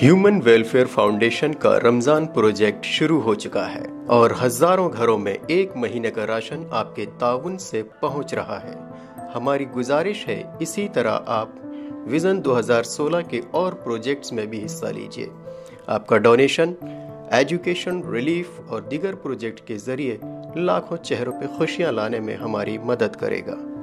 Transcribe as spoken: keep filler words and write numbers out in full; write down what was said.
Human welfare foundation का Ramzan project शुरू हो चुका है और हजारों घरों में एक महीने का राशन आपके ताउन से पहुंच रहा है। हमारी गुजारिश है इसी तरह आप विजन दो हज़ार सोलह के और प्रोजेक्ट्स में भी हिस्सा लीजिए। आपका डोनेशन एजुकेशन, रिलीफ और दीगर प्रोजेक्ट के जरिए लाखों चेहरों पे खुशियां लाने में हमारी मदद करेगा।